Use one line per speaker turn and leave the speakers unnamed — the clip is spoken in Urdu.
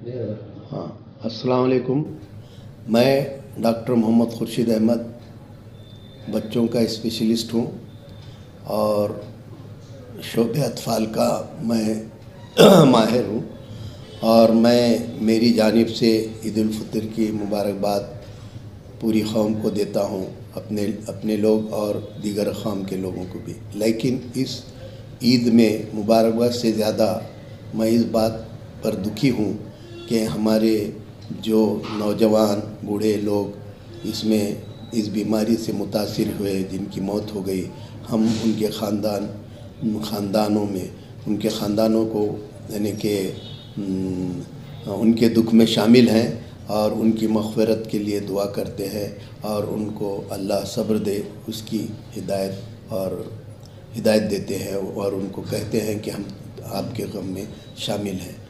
ہاں، السلام علیکم۔ میں ڈاکٹر محمد خورشید احمد بچوں کا اسپیشلسٹ ہوں اور شعبہ اطفال کا میں ماہر ہوں، اور میری جانب سے عید الفطر کی مبارکباد پوری قوم کو دیتا ہوں، اپنے لوگ اور دیگر اقوام کے لوگوں کو بھی۔ لیکن اس عید میں مبارکباد سے زیادہ میں اس بات پر دکھی ہوں کہ ہمارے جو نوجوان بوڑھے لوگ اس بیماری سے متاثر ہوئے، جن کی موت ہو گئی، ہم ان کے خاندانوں کو یعنی کہ ان کے دکھ میں شامل ہیں اور ان کی مغفرت کے لیے دعا کرتے ہیں، اور ان کو اللہ صبر دے، اس کی ہدایت دیتے ہیں، اور ان کو کہتے ہیں کہ ہم آپ کے غم میں شامل ہیں۔